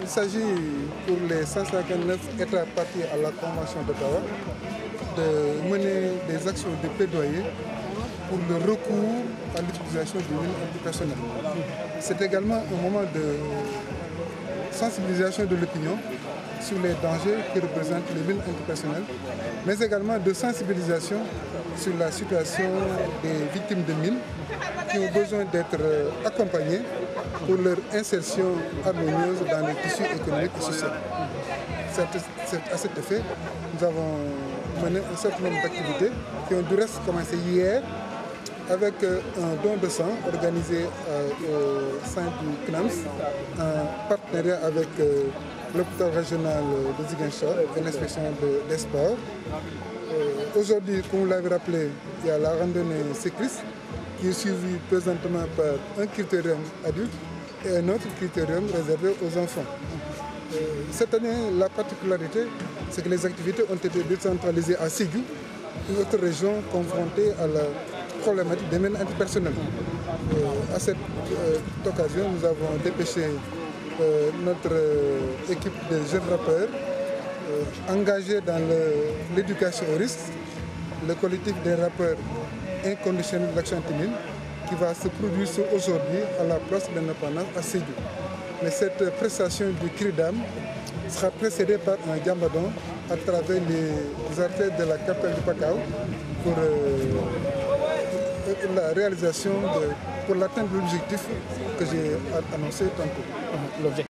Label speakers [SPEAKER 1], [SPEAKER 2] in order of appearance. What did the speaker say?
[SPEAKER 1] s'agit pour les 159 États partis à la Convention d'Ottawa de mener des actions de plaidoyer pour le recours à l'utilisation du mines antipersonnelles. C'est également un moment de sensibilisation de l'opinion sur les dangers que représentent les mines antipersonnelles, mais également de sensibilisation sur la situation des victimes de mines qui ont besoin d'être accompagnées pour leur insertion harmonieuse dans le tissu économique et social. À cet effet, nous avons mené un certain nombre d'activités qui ont du reste commencé hier avec un don de sang organisé au sein du CNAMS en partenariat avec l'hôpital régional de Ziguinchor et l'inspection des sports. Aujourd'hui, comme vous l'avez rappelé, il y a la randonnée cycliste qui est suivie présentement par un critérium adulte et un autre critérium réservé aux enfants. Cette année, la particularité, c'est que les activités ont été décentralisées à Sédhiou, une autre région confrontée à la problématique des mines antipersonnelles. À cette occasion, nous avons dépêché notre équipe de jeunes rappeurs engagés dans l'éducation au risque, le collectif des rappeurs inconditionnels de l'action anti-mine qui va se produire aujourd'hui à la place de l'indépendance à Sédhiou. Mais cette prestation du cri d'âme sera précédée par un gambadon à travers les artères de la capitale du Pacao pour la réalisation, pour l'atteinte de l'objectif que j'ai annoncé tantôt.